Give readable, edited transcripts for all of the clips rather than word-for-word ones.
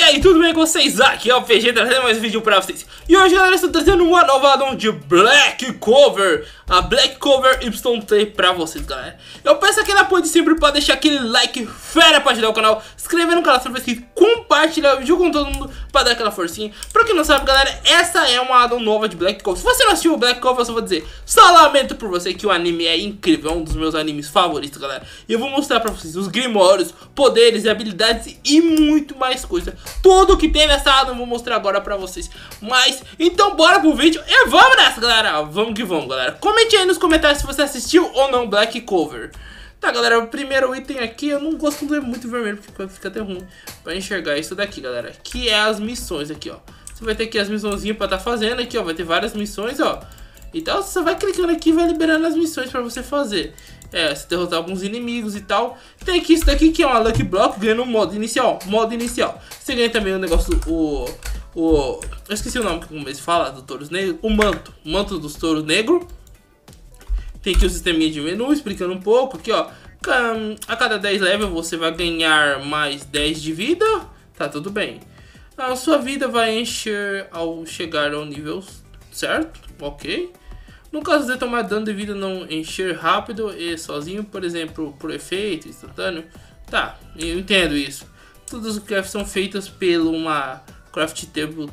aí, tudo bem com vocês? Aqui é o PG trazendo mais um vídeo pra vocês. E hoje, galera, estou trazendo uma nova addon de Black Clover, a Black Clover YT pra vocês, galera. Eu peço aquele apoio de sempre pra deixar aquele like fera pra ajudar o canal, se inscrever no canal, se compartilhar o vídeo com todo mundo pra dar aquela forcinha. Pra quem não sabe, galera, essa é uma addon nova de Black Clover. Se você não assistiu o Black Clover, eu só vou dizer, só lamento por você que o anime é incrível, é um dos meus animes favoritos, galera. E eu vou mostrar pra vocês os grimórios, poderes e habilidades e muito mais coisa. Tudo que tem nessa addon eu vou mostrar agora pra vocês. Mas, então bora pro vídeo e vamos nessa, galera. Vamos que vamos, galera. Comente aí nos comentários se você assistiu ou não Black Clover. Tá, galera, o primeiro item aqui, eu não gosto muito vermelho, porque fica até ruim pra enxergar isso daqui, galera. Que é as missões aqui, ó. Você vai ter aqui as missõezinhas pra tá fazendo aqui, ó. Vai ter várias missões, ó. Então você vai clicando aqui e vai liberando as missões pra você fazer. É, você derrotar alguns inimigos e tal. Tem aqui isso daqui que é uma Lucky Block, ganhando modo inicial. Modo inicial. Você ganha também o negócio eu esqueci o nome, como eles falam, do touros negros. O manto dos touros negros. Tem aqui o sisteminha de menu, explicando um pouco. Aqui, ó. A cada 10 levels você vai ganhar mais 10 de vida. Tá, tudo bem. A sua vida vai encher ao chegar ao nível certo. Ok. No caso de tomar dano de vida não encher rápido e sozinho, por exemplo, por efeito instantâneo. Tá, eu entendo isso. Todas as crafts são feitas por uma craft table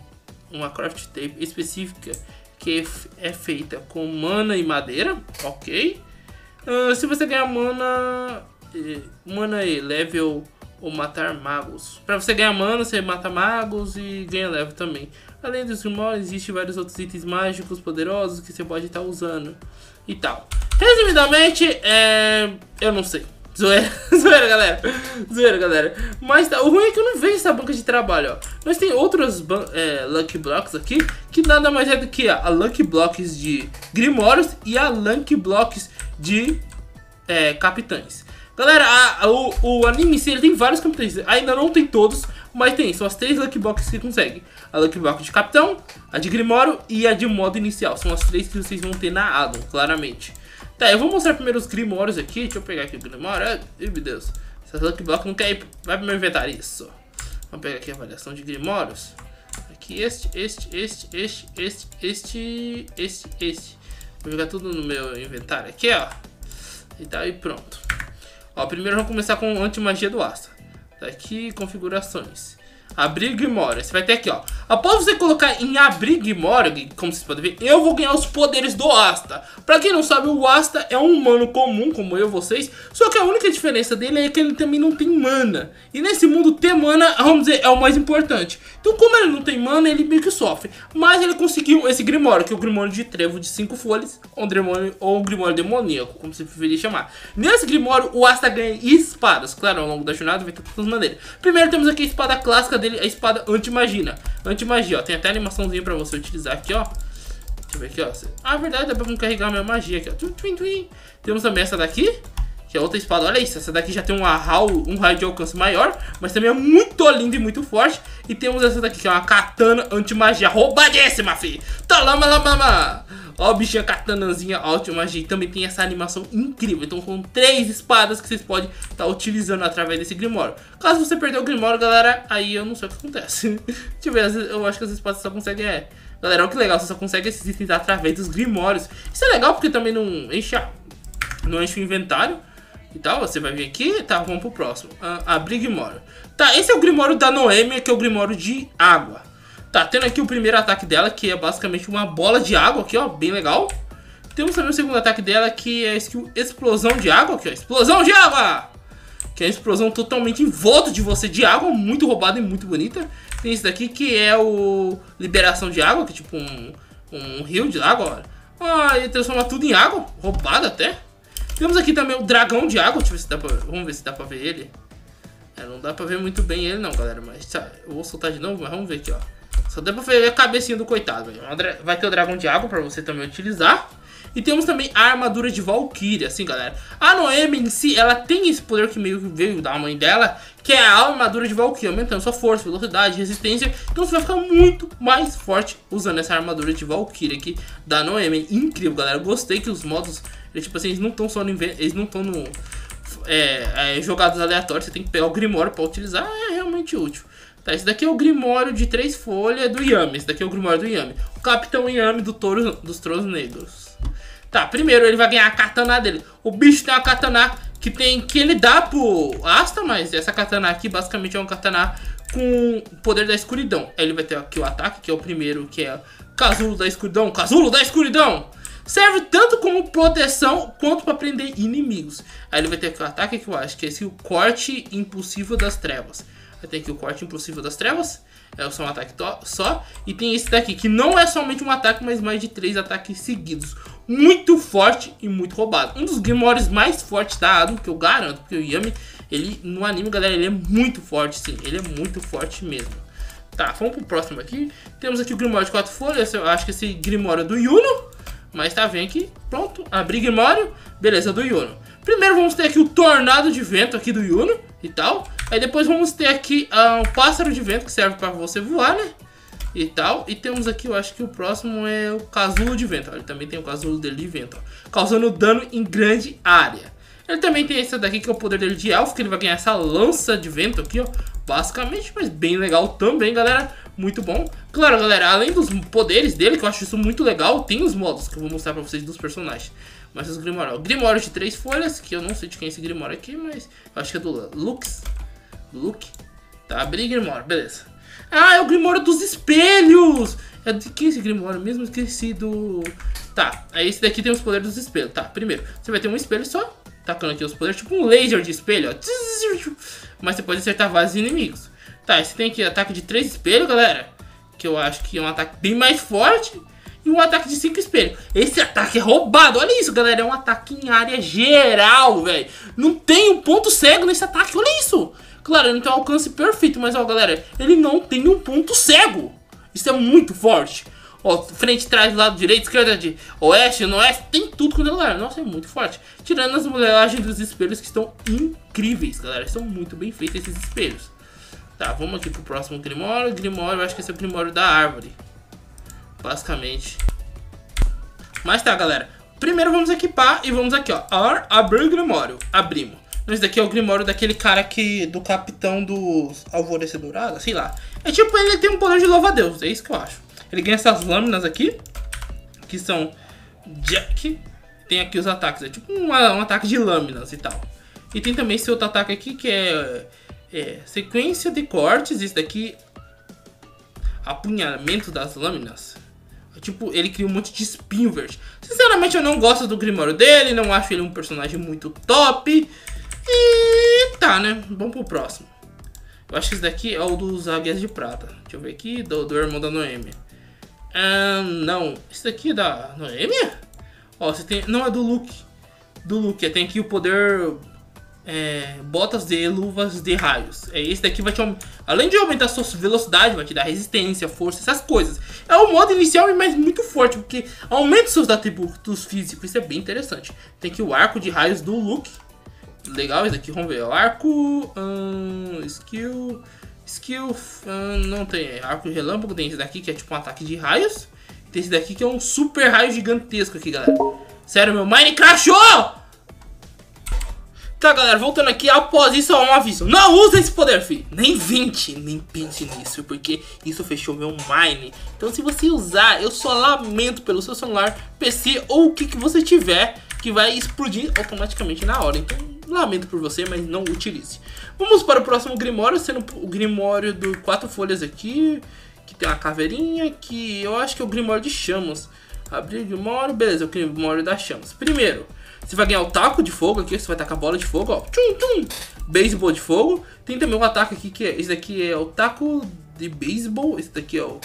específica que é feita com mana e madeira. Ok. Se você ganhar mana e level ou matar magos. Para você ganhar mana, você mata magos e ganha level também. Além dos grimórios, existem vários outros itens mágicos poderosos que você pode estar usando e tal. Resumidamente, eu não sei. Zoeira, zoeira, galera. Zoeira, galera. Mas tá, o ruim é que eu não vejo essa banca de trabalho, ó. Nós tem outras Lucky Blocks aqui, que nada mais é do que a Lucky Blocks de grimórios e a Lucky Blocks de capitães. Galera, o anime em si, ele tem vários capitães. Ainda não tem todos, mas tem. São as 3 Lucky Blocks que consegue. A Lucky Block de capitão, a de grimório e a de modo inicial. São as 3 que vocês vão ter na addon, claramente. Tá, eu vou mostrar primeiro os grimórios aqui. Deixa eu pegar aqui o grimório. Ai, meu Deus. Essas Lucky Block não quer ir. Vai pro meu inventário. Isso. Vamos pegar aqui a avaliação de grimórios. Aqui este. Vou jogar tudo no meu inventário aqui, ó. E tá aí, pronto. Ó, primeiro vamos começar com anti-magia do Asta. Tá aqui, configurações. Abrir Grimório. Você vai ter aqui, ó. Após você colocar em abrir Grimório, como vocês podem ver, eu vou ganhar os poderes do Asta. Pra quem não sabe, o Asta é um humano comum, como eu e vocês. Só que a única diferença dele é que ele também não tem mana. E nesse mundo, ter mana, vamos dizer, é o mais importante. Então, como ele não tem mana, ele meio que sofre. Mas ele conseguiu esse Grimório, que é o Grimório de Trevo de 5 folhas. Ou um Grimório demoníaco, como você preferir chamar. Nesse Grimório, o Asta ganha espadas. Claro, ao longo da jornada vai ter todas as maneiras. Primeiro temos aqui a espada clássica dele, a espada anti-magia. Anti-magia, ó. Tem até animaçãozinha pra você utilizar aqui, ó. Deixa eu ver aqui, ó. Ah, verdade, dá pra carregar a minha magia aqui, ó. Temos também essa daqui, que é outra espada. Olha isso, essa daqui já tem um raio de alcance maior, mas também é muito linda e muito forte. E temos essa daqui, que é uma katana anti-magia. Roubadíssima, fi! Talama. Ó, bichinha katanazinha anti-magia. E também tem essa animação incrível. Então são 3 espadas que vocês podem estar utilizando através desse Grimório. Caso você perder o Grimório, galera, aí eu não sei o que acontece. Deixa eu ver, eu acho que as espadas só conseguem... Galera, olha que legal, você só consegue esses itens através dos Grimórios. Isso é legal porque também não enche o inventário. E tal, você vai vir aqui, tá, vamos pro próximo. Abrir Grimório. Tá, esse é o Grimório da Noemi, que é o Grimório de água. Tá, tendo aqui o primeiro ataque dela, que é basicamente uma bola de água aqui, ó, bem legal. Temos também o segundo ataque dela, que é a skill Explosão de Água, aqui, ó, Explosão de Água! Que é a explosão totalmente em volta de você de água, muito roubada e muito bonita. Tem esse daqui, que é o Liberação de Água, que é tipo um rio de água, ó. Ele transforma tudo em água, roubado até. Temos aqui também o Dragão de Água, deixa eu ver se dá pra... Vamos ver se dá pra ver ele. Não dá pra ver muito bem ele não, galera, mas tá, eu vou soltar de novo, mas vamos ver aqui, ó. Só dá pra ver a cabecinha do coitado. Vai ter o Dragão de Água pra você também utilizar. E temos também a armadura de Valkyria, assim, galera. A Noemi em si, ela tem esse poder que meio que veio da mãe dela, que é a armadura de Valkyria, aumentando sua força, velocidade, resistência. Então você vai ficar muito mais forte usando essa armadura de Valkyria aqui da Noemi. Incrível, galera. Eu gostei que os modos, tipo assim, eles não estão só no... Eles não estão no... jogados aleatórios, você tem que pegar o Grimório pra utilizar, é realmente útil. Tá, esse daqui é o Grimório de 3 folhas do Yami. Esse daqui é o Grimório do Yami. O Capitão Yami dos Tronos Negros. Tá, primeiro ele vai ganhar a katana dele. O bicho tem uma katana que ele dá pro Asta, mas essa katana aqui basicamente é uma katana com poder da escuridão. Aí ele vai ter aqui o ataque, que é o primeiro, que é Casulo da Escuridão. Casulo da Escuridão! Serve tanto como proteção quanto para prender inimigos. Aí ele vai ter aqui o ataque, que eu acho que é esse, o Corte Impulsivo das Trevas. Aí tem aqui o Corte Impulsivo das Trevas. É só um ataque só. E tem esse daqui, que não é somente um ataque, mas mais de 3 ataques seguidos. Muito forte e muito roubado. Um dos Grimórios mais fortes da Ado, que eu garanto. Porque o Yami, ele no anime, galera, ele é muito forte, sim. Ele é muito forte mesmo. Tá, vamos pro próximo aqui. Temos aqui o Grimório de 4 folhas. Eu acho que esse Grimório é do Yuno. Mas tá, vem aqui. Pronto, abri Grimório. Beleza, do Yuno. Primeiro vamos ter aqui o Tornado de Vento aqui do Yuno e tal. Aí depois vamos ter aqui um Pássaro de Vento, que serve pra você voar, né? E tal. E temos aqui, eu acho que o próximo é o Casulo de Vento. Ele também tem o Casulo dele de Vento, ó, causando dano em grande área. Ele também tem esse daqui, que é o poder dele de elfo, que ele vai ganhar essa lança de vento aqui, ó. Basicamente, mas bem legal também, galera. Muito bom. Claro, galera, além dos poderes dele, que eu acho isso muito legal, tem os modos que eu vou mostrar pra vocês dos personagens. Mas os Grimórios, Grimório de 3 folhas, que eu não sei de quem é esse Grimório aqui, mas eu acho que é do Luke. Tá, abri Grimório, beleza. Ah, é o Grimório dos espelhos. É de quem é esse Grimório mesmo? Esqueci do... Tá, aí esse daqui tem os poderes dos espelhos. Tá, primeiro, você vai ter um espelho só, tacando aqui os poderes, tipo um laser de espelho, ó. Mas você pode acertar vários inimigos. Tá, esse tem aqui ataque de 3 espelhos, galera, que eu acho que é um ataque bem mais forte. E um ataque de 5 espelhos. Esse ataque é roubado, olha isso, galera. É um ataque em área geral, velho. Não tem um ponto cego nesse ataque, olha isso. Claro, ele não tem um alcance perfeito, mas ó, galera, ele não tem um ponto cego. Isso é muito forte. Ó, frente, trás, lado direito, esquerda, de oeste, oeste, tem tudo quando é lugar. Nossa, é muito forte. Tirando as modelagens dos espelhos, que estão incríveis, galera. São muito bem feitos esses espelhos. Tá, vamos aqui pro próximo Grimório. Grimório, eu acho que esse é o Grimório da árvore, basicamente. Mas tá, galera. Primeiro vamos equipar e vamos aqui, ó. Abrir o Grimório. Abrimos. Esse daqui é o Grimório daquele cara que... do capitão dos Alvorecer Dourado, sei lá. É tipo, ele tem um poder de louva-a-Deus, é isso que eu acho. Ele ganha essas lâminas aqui, que são Jack. Tem aqui os ataques, é tipo um ataque de lâminas e tal. E tem também esse outro ataque aqui, que é sequência de cortes. Esse daqui, apunhalamento das lâminas. Tipo, ele cria um monte de espinho verde. Sinceramente, eu não gosto do Grimório dele. Não acho ele um personagem muito top. E tá, né? Vamos pro próximo. Eu acho que esse daqui é o dos Águias de Prata. Deixa eu ver aqui, do irmão da Noêmia. Não, esse daqui é da Noêmia? Ó, você tem... Não, é do Luke. Do Luke, tem aqui o poder... botas de luvas de raios. Esse daqui vai te... Além de aumentar a sua velocidade, vai te dar resistência, força, essas coisas. É o modo inicial, mas muito forte, porque aumenta os seus atributos físicos. Isso é bem interessante. Tem aqui o arco de raios do Luke. Legal, esse aqui, vamos ver. O arco... skill... não tem. Arco de relâmpago. Tem esse daqui que é tipo um ataque de raios. Tem esse daqui que é um super raio gigantesco aqui, galera. Sério, meu Mine crashou! Tá, galera, voltando aqui, após isso, um aviso. Não usa esse poder, filho. Nem pense nisso, porque isso fechou meu Mine. Então, se você usar, eu só lamento pelo seu celular, PC ou o que você tiver, que vai explodir automaticamente na hora. Então, lamento por você, mas não utilize. Vamos para o próximo Grimório, sendo o Grimório do 4 folhas aqui, que tem uma caveirinha, que eu acho que é o Grimório de Chamas. Abrir o Grimório, beleza, o Grimório das Chamas. Primeiro, você vai ganhar o taco de fogo aqui, você vai tacar a bola de fogo, ó. Tchum, tchum. Beisebol de fogo. Tem também um ataque aqui, que é... Esse daqui é o taco de beisebol. Esse daqui é o...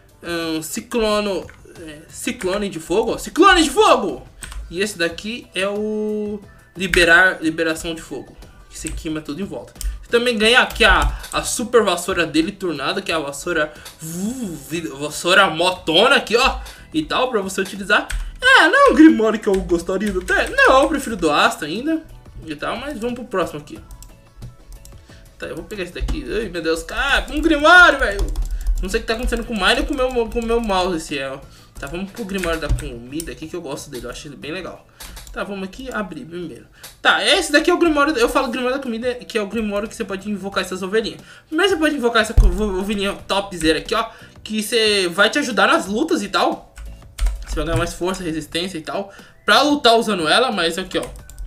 ciclone de fogo, ó. Ciclone de fogo! E esse daqui é o... liberação de fogo. Que você queima tudo em volta. Você também ganha aqui a super vassoura dele turnada, que é a vassoura... vassoura motona aqui, ó. E tal, pra você utilizar. Não é um Grimório que eu gostaria de ter. Não, eu prefiro do Asta ainda. E tal, mas vamos pro próximo aqui. Tá, eu vou pegar esse daqui. Ai, meu Deus, cara, um Grimório, velho. Não sei o que tá acontecendo com o Mine ou com o meu mouse esse é, ó. Tá, vamos pro Grimório da comida aqui, que eu gosto dele. Eu acho ele bem legal. Tá, vamos aqui abrir primeiro. Tá, esse daqui é o Grimório. Eu falo Grimório da comida, que é o Grimório que você pode invocar essas ovelhinhas. Primeiro você pode invocar essa ovelhinha topzera aqui, ó. Que você vai te ajudar nas lutas e tal. Você vai ganhar mais força, resistência e tal. Pra lutar usando ela, mas aqui, ó.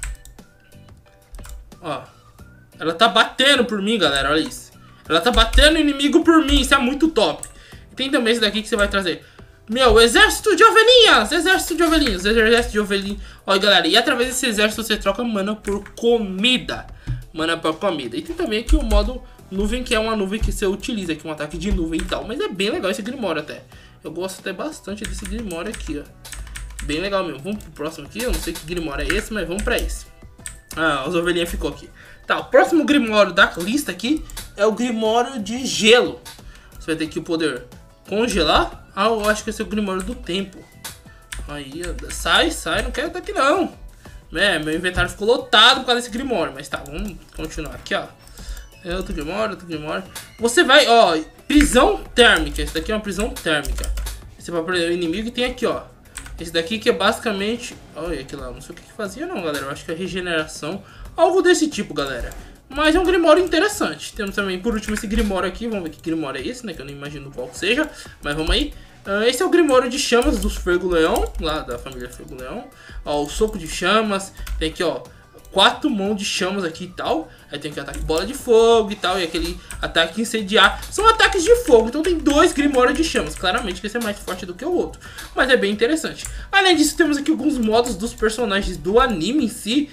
Ó. Ela tá batendo por mim, galera, olha isso. Ela tá batendo inimigo por mim, isso é muito top. E tem também esse daqui que você vai trazer. Meu, exército de ovelhinhas! Exército de ovelhinhas, exército de ovelhinhas. Olha, galera, e através desse exército você troca mana por comida. Mana por comida. E tem também aqui o modo nuvem, que é uma nuvem que você utiliza aqui, um ataque de nuvem e tal. Mas é bem legal esse Grimório até. Eu gosto até bastante desse Grimório aqui, ó. Bem legal mesmo. Vamos pro próximo aqui. Eu não sei que Grimório é esse, mas vamos pra esse. Ah, as ovelhinhas ficou aqui. Tá, o próximo Grimório da lista aqui é o Grimório de gelo. Você vai ter aqui o poder congelar. Ah, eu acho que esse é o Grimório do tempo. Aí, sai, não quero estar aqui não. Meu inventário ficou lotado por causa desse Grimório. Mas tá, vamos continuar aqui, ó. É outro Grimório. Você vai, ó, prisão térmica. Esse daqui é uma prisão térmica. Esse é pra prender o inimigo e tem aqui, ó. Esse daqui que é basicamente... Olha aquilo lá, não sei o que fazia não, galera. Eu acho que é regeneração. Algo desse tipo, galera. Mas é um Grimório interessante. Temos também, por último, esse Grimório aqui. Vamos ver que Grimório é esse, né? Que eu não imagino qual que seja. Mas vamos aí. Esse é o Grimório de chamas dos Fergo-Leão. Lá da família Fergo-Leão. Ó, o soco de chamas. Tem aqui, ó, 4 mãos de chamas aqui e tal. Aí tem aqui o ataque bola de fogo e tal. E aquele ataque incendiar. São ataques de fogo. Então tem 2 Grimórios de chamas. Claramente que esse é mais forte do que o outro. Mas é bem interessante. Além disso, temos aqui alguns modos dos personagens do anime em si.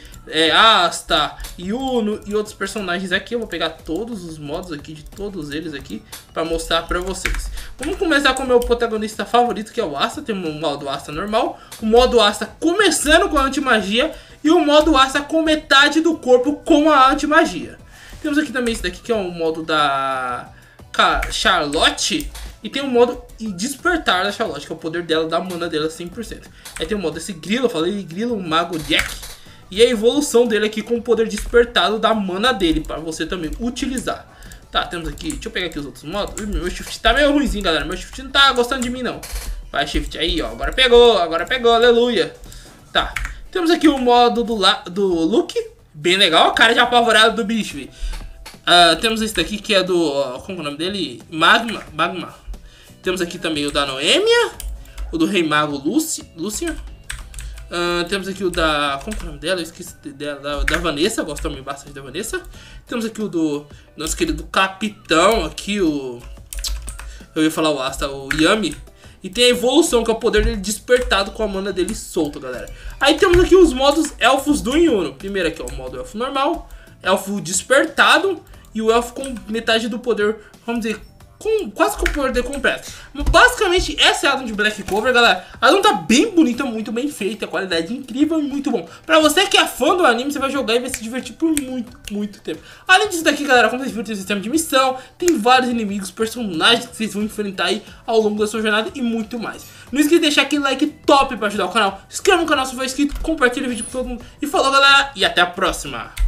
Asta, Yuno e outros personagens aqui. Eu vou pegar todos os modos aqui, de todos eles aqui, pra mostrar pra vocês. Vamos começar com o meu protagonista favorito, que é o Asta. Temos o modo Asta normal, o modo Asta começando com a antimagia e o modo Asta com metade do corpo com a antimagia. Temos aqui também esse daqui, que é o modo da Charlotte. E tem o modo despertar da Charlotte, que é o poder dela, da mana dela 100%. Aí tem o modo desse grilo, eu falei grilo, o mago Jack. E a evolução dele aqui com o poder despertado da mana dele, para você também utilizar. Tá, temos aqui, deixa eu pegar aqui os outros modos. Meu shift tá meio ruimzinho, galera, meu shift não tá gostando de mim não. Vai shift aí, ó, agora pegou, aleluia. Tá, temos aqui o modo do Luke, bem legal, a cara de apavorado do bicho, velho. Temos esse daqui que é do, como é o nome dele? Magma. Temos aqui também o da Noêmia, o do Rei Mago Lucian. Temos aqui o da... Como é o nome dela? Eu esqueci dela. Da Vanessa. Gosto também bastante da Vanessa. Temos aqui o do nosso querido capitão aqui, o... Eu ia falar o Asta, o Yami. E tem a evolução, que é o poder dele despertado com a mana dele solto, galera. Aí temos aqui os modos elfos do Yuno. Primeiro aqui é o modo elfo normal, elfo despertado e o elfo com metade do poder, vamos dizer, quase com o poder completo. Basicamente, essa é a Adam de Black Clover, galera. A Adam tá bem bonita, muito bem feita, qualidade incrível e muito bom. Pra você que é fã do anime, você vai jogar e vai se divertir por muito tempo. Além disso daqui, galera, como vocês viram, tem um sistema de missão, tem vários inimigos, personagens que vocês vão enfrentar aí ao longo da sua jornada e muito mais. Não esqueça de deixar aquele like top pra ajudar o canal. Se inscreva no canal se for inscrito, compartilha o vídeo com todo mundo. E falou, galera, e até a próxima!